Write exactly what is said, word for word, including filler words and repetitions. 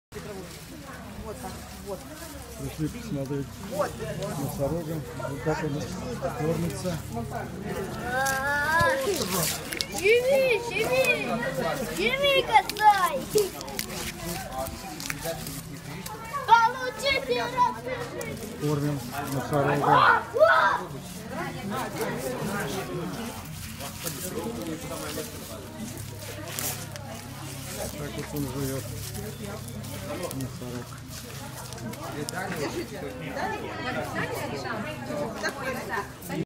Вот так, вот. Пришли посмотреть вот. Носорога. Вот как он кормится. Живи, живи! Живи, косой! Получи пирог! Кормим носорога. Так вот он живет. Носорог.